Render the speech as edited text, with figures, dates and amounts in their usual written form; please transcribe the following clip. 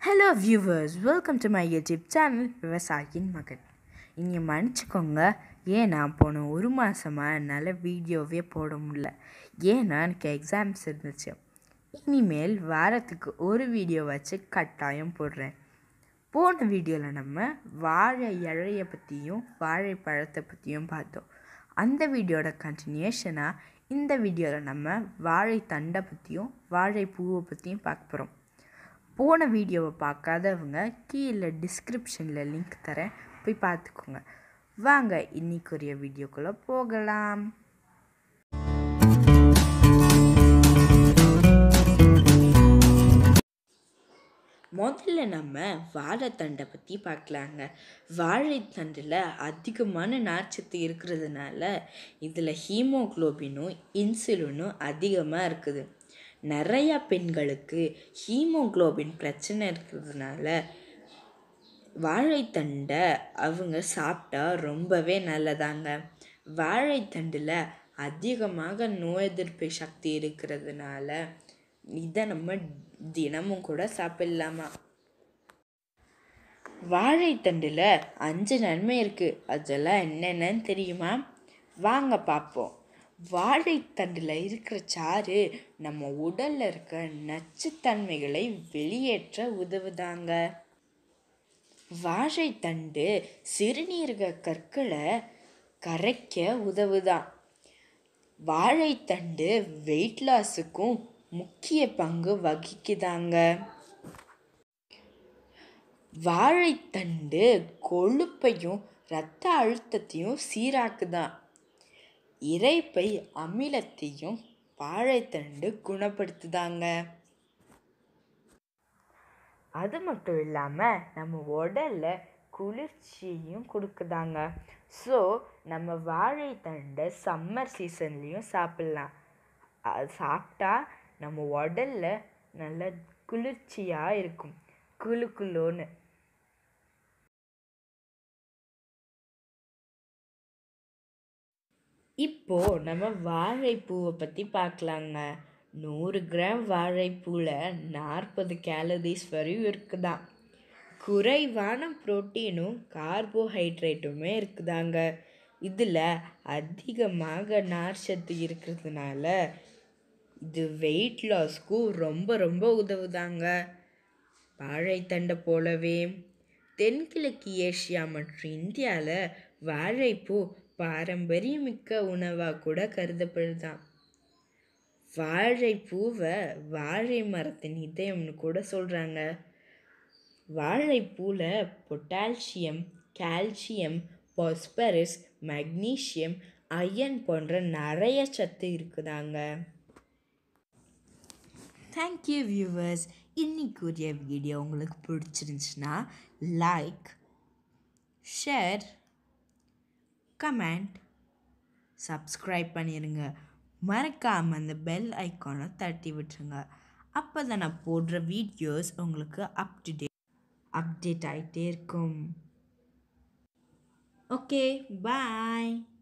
Hello viewers, welcome to my YouTube channel விவசாயியின் மகன். இங்கே மன்னிச்சிக்கோங்க, ஏன்னா போன ஒரு மாதமாக என்னால் வீடியோவே போட முடியல. ஏன்னா எனக்கு எக்ஸாம்ஸ் இருந்துச்சு. இனிமேல் வாரத்துக்கு ஒரு வீடியோ வச்சு கட்டாயம் போடுறேன். போன வீடியோவில் நம்ம வாழை இழையை பற்றியும் வாழைப்பழத்தை பற்றியும் பார்த்தோம். அந்த வீடியோட கண்டினியூஷனாக இந்த வீடியோவில் நம்ம வாழைத்தண்டை பற்றியும் வாழைப்பூவை பற்றியும் பார்க்க போகிறோம். போன வீடியோவை பார்க்காதவங்க கீழே டிஸ்கிரிப்ஷனில் லிங்க் தரேன், போய் பார்த்துக்கோங்க. வாங்க இன்னைக்குரிய வீடியோக்குள்ளே போகலாம். முதல்ல நம்ம வாழைத்தண்டை பற்றி பார்க்கலாங்க. வாழைத்தண்டில் அதிகமான நார்ச்சத்து இருக்கிறதுனால இதில் ஹீமோக்ளோபினும் இன்சுலினும் அதிகமாக இருக்குது. நிறையா பெண்களுக்கு ஹீமோக்ளோபின் பிரச்சனை இருக்கிறதுனால வாழைத்தண்டை அவங்க சாப்பிட்டா ரொம்பவே நல்லதாங்க. வாழைத்தண்டில் அதிகமாக நோய் எதிர்ப்பு சக்தி இருக்கிறதுனால இதை நம்ம தினமும் கூட சாப்பிடலாமா. வாழைத்தண்டில் 5 நன்மை இருக்குது. அதெல்லாம் என்னென்னு தெரியுமா? வாங்க பார்ப்போம். வாழைத்தண்டில் இருக்கிற சாறு நம்ம உடலில் இருக்க நச்சுத்தன்மைகளை வெளியேற்ற உதவுதாங்க. வாழைத்தண்டு சிறுநீரக கற்களை கரைக்க உதவுதான். வாழைத்தண்டு வெயிட் லாஸுக்கும் முக்கிய பங்கு வகிக்குதாங்க. வாழைத்தண்டு கொழுப்பையும் இரத்த அழுத்தத்தையும் சீராக்குதான். இரைப்பை அமிலத்தையும் வாழைத்தண்டு குணப்படுத்துதாங்க. அது மட்டும் இல்லாமல் நம்ம உடலில் குளிர்ச்சியையும் கொடுக்குதாங்க. ஸோ நம்ம வாழைத்தண்டை சம்மர் சீசன்லேயும் சாப்பிட்லாம். அது சாப்பிட்டா நம்ம உடலில் நல்ல குளிர்ச்சியாக இருக்கும், குளுன்னு. இப்போது நம்ம வாழைப்பூவை பற்றி பார்க்கலாங்க. 100 கிராம் வாழைப்பூவில் 40 கேலரிஸ் வரையும் இருக்குதான். குறைவான புரோட்டீனும் கார்போஹைட்ரேட்டுமே இருக்குதாங்க. இதில் அதிகமாக நார்ச்சத்து இருக்கிறதுனால இது வெயிட் லாஸ்க்கும் ரொம்ப உதவுதாங்க. வாழைத்தண்டை போலவே தென்கிழக்கு ஏசியா மற்றும் இந்தியாவில் வாழைப்பூ பாரம்பரியமிக்க உணவாக கூட கருதப்படுதான். வாழைப்பூவை வாழை மரத்தின் இதயம்னு கூட சொல்கிறாங்க. வாழைப்பூவில் potassium, calcium, phosphorus, magnesium, iron போன்ற நிறைய சத்து இருக்குதாங்க. Thank you viewers. இன்னைக்குரிய வீடியோ உங்களுக்கு பிடிச்சிருந்துச்சுன்னா லைக், ஷேர், கமெண்ட், சப்ஸ்கிரைப் பண்ணிடுங்க. மறக்காமல் அந்த பெல் ஐக்கானை தட்டி விட்டுருங்க. அப்போ தான் நான் போடுற வீடியோஸ் உங்களுக்கு அப்டேட் ஆகிட்டே இருக்கும். ஓகே, பாய்.